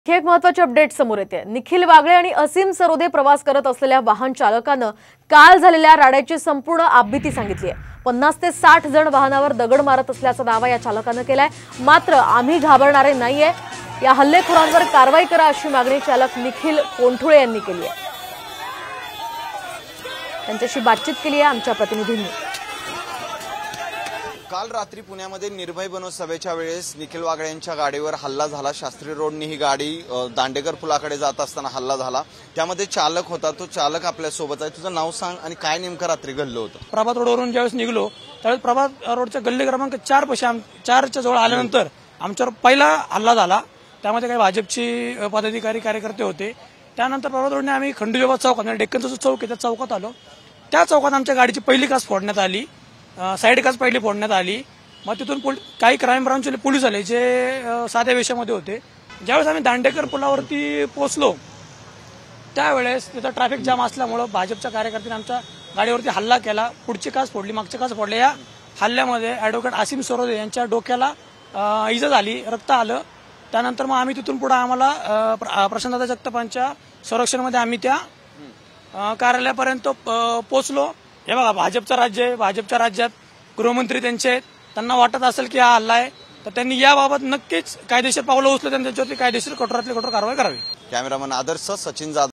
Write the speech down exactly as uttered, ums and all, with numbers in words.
एक महत्त्वाची अपडेट समोर येते। निखिल वागळे आणि असीम सरोदे प्रवास करत असलेल्या वाहन चालकानं काल झालेल्या राड्याची संपूर्ण आपबीती सांगितली आहे। पन्नास ते साठ जण वाहनावर दगड मारत असल्याचा दावा या चालकानं केलाय। मात्र आम्ही घाबरणारे नाहीये, या हल्लेखोरांवर कारवाई करा अशी मागणी चालक निखिल कोंठुळे यांनी केली आहे। त्यांच्याशी बातचीत केली आहे आमच्या प्रतिनिधींनी। काल रात्री पुण्यामध्ये निर्भय बनो सभेच्या वेळेस निखिल वागळे यांच्या गाडीवर हल्ला झाला। शास्त्री रोडनी ही गाडी दांडेकर पुलाकडे जात असताना हल्ला झाला। त्यामध्ये चालक होता, तो चालक आपल्या सोबत आहे। तुझं नाव सांग आणि काय नेमकं रात्री घडलं होतं? प्रभात रोडवरून ज्यावेळेस निघलो त्यावेळेस प्रभात रोडच्या गल्ली क्रमांक चार पाशी चारच्या जवळ आल्यानंतर आमच्यावर पहिला हल्ला झाला। त्यामध्ये काही भाजपची पदाधिकारी कार्यकर्ते होते। त्यानंतर प्रभात रोडने आम्ही खंडूजाबाद चौकात म्हणजे डेक्कनचा जो चौक आहे त्या चौकात आलो। त्या चौकात आमच्या गाडीची पहिली काच फोडण्यात आली, साईड काच पहिली फोडण्यात आली। मग तिथून काही क्राईम ब्रांचचे पोलीस आले जे साध्या वेशामध्ये होते। ज्यावेळेस आम्ही दांडेकर पुलावरती पोहोचलो त्यावेळेस तिथं ट्रॅफिक जाम असल्यामुळे भाजपच्या कार्यकर्त्यांनी आमच्या गाडीवरती हल्ला केला। पुढची काच फोडली, मागची काच फोडली। या हल्ल्यामध्ये ॲडव्होकेट असीम सरोदे यांच्या डोक्याला इजा झाली, रक्त आलं। त्यानंतर मग आम्ही तिथून पुढे आम्हाला प्रशांतदादा जगतापांच्या संरक्षणामध्ये आम्ही त्या कार्यालयापर्यंत पोहोचलो। हे बघा, भाजपचं राज्य आहे, भाजपच्या राज्यात गृहमंत्री त्यांचे आहेत। त्यांना वाटत असेल की हा हल्ला आहे तर त्यांनी याबाबत नक्कीच कायदेशीर पावलं उचलत त्यांच्यावरती कायदेशीर कठोरातली कठोर कारवाई करावी। कॅमेरामन आदर्श, सचिन जाधव।